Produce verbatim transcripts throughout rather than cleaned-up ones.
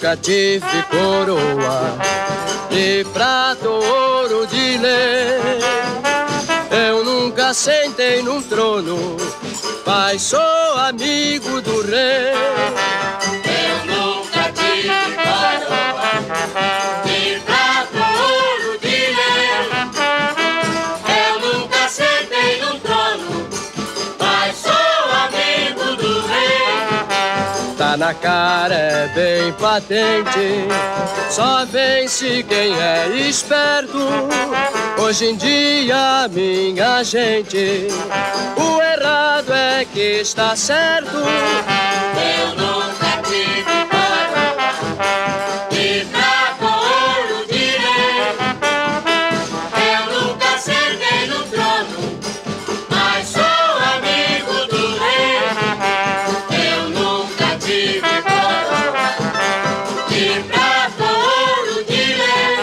nunca tive coroa de prata ou ouro de lei. Eu nunca sentei num trono, mas sou amigo do rei. Eu nunca tive coroa de prata ou ouro de lei. Eu nunca sentei num trono, mas sou amigo do rei. Tá na cara, é bem patente, só vence quem é esperto. Hoje em dia, minha gente, o errado é que está certo. Eu nunca tive coroa de prata ou ouro de lei. Eu nunca sentei no trono, mas sou amigo do rei. Eu nunca tive coroa de prata ou ouro de lei.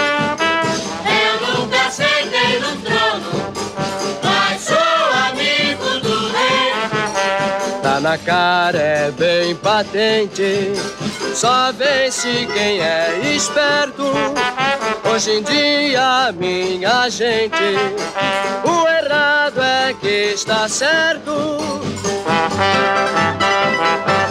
Eu nunca sentei no trono, mas sou amigo do rei. Tá na cara, é bem patente, só vence quem é esperto. Hoje em dia, minha gente, o errado é que está certo.